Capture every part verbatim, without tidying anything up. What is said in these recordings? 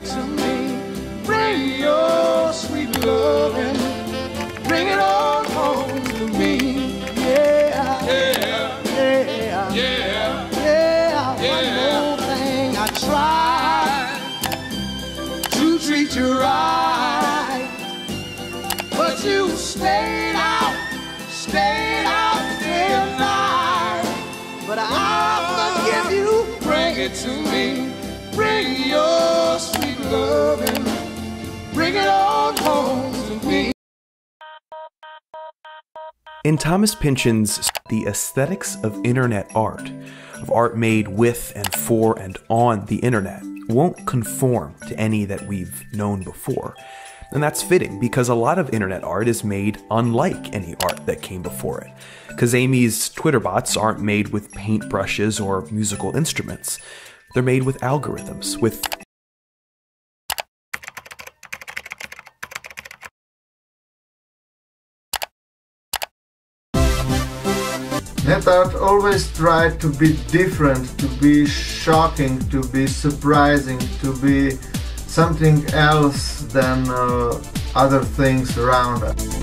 to me. Bring your sweet loving, bring it on home to me. Yeah, yeah, yeah, yeah, yeah. One more thing I tried to treat you right, but you stayed out, stayed out day and night. But I'll forgive you. Bring it to me. Bring your sweet loving, bring it on home to me. In Thomas Pynchon's The Aesthetics of Internet Art, of art made with and for and on the internet, won't conform to any that we've known before. And that's fitting, because a lot of internet art is made unlike any art that came before it. Because Amy's Twitter bots aren't made with paintbrushes or musical instruments. They're made with algorithms, with Net.Art always tried to be different, to be shocking, to be surprising, to be something else than uh, other things around us.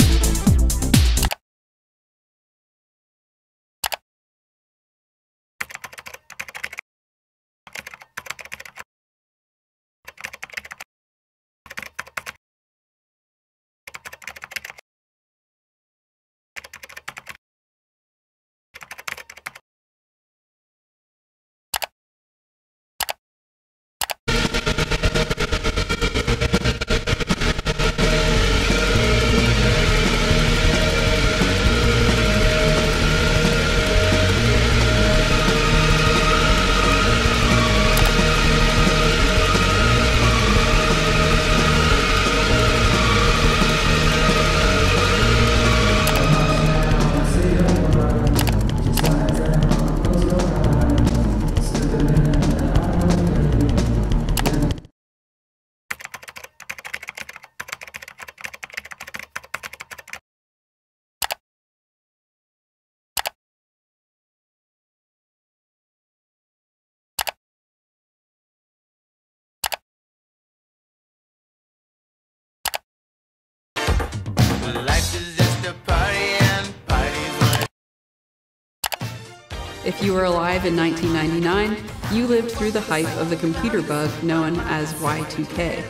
If you were alive in nineteen ninety-nine, you lived through the hype of the computer bug known as Y two K.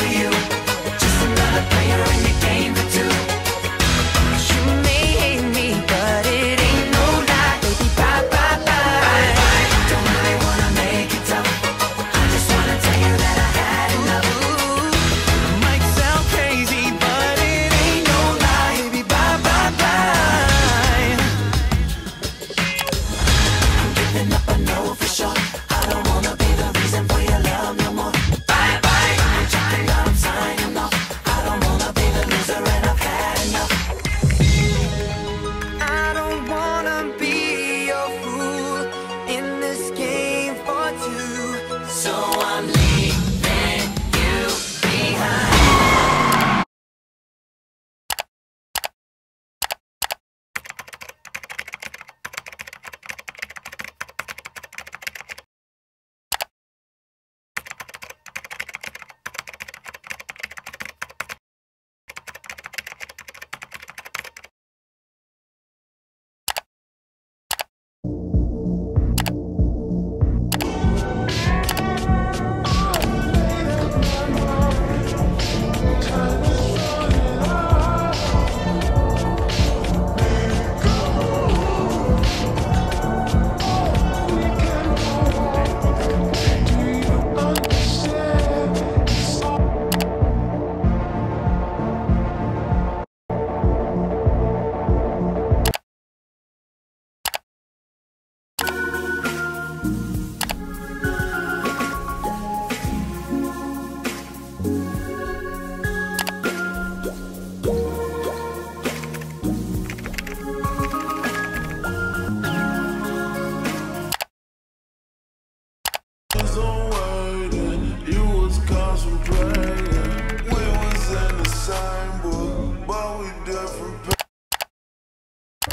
Just another player in your game for two. You may hate me,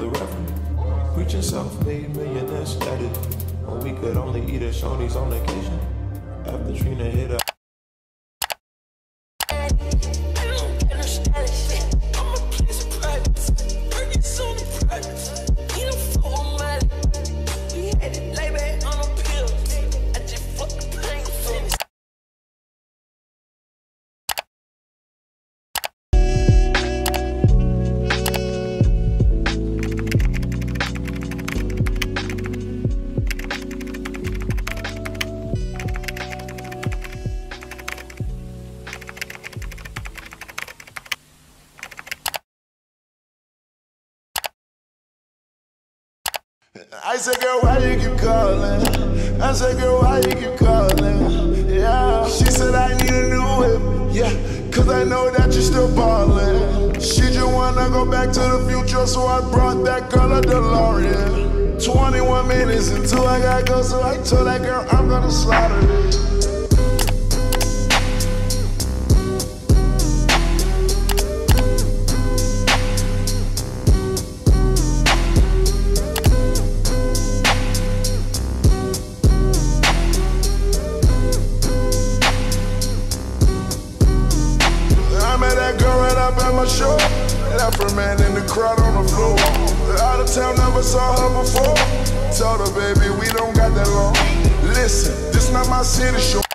the reverend. Preaching self-made millionaire status. When we could only eat at Shoney's on occasion. After Trina hit up. I said, girl, why you keep calling? I said, girl, why you keep calling? Yeah. She said, I need a new whip. Yeah, cause I know that you're still ballin'. She just wanna go back to the future, so I brought that girl a DeLorean. twenty-one minutes until I gotta go, so I told that girl I'm gonna slaughter it. My show, that for man in the crowd on the floor. Out of town, never saw her before. Told her, baby, we don't got that long. Listen, this not my city show.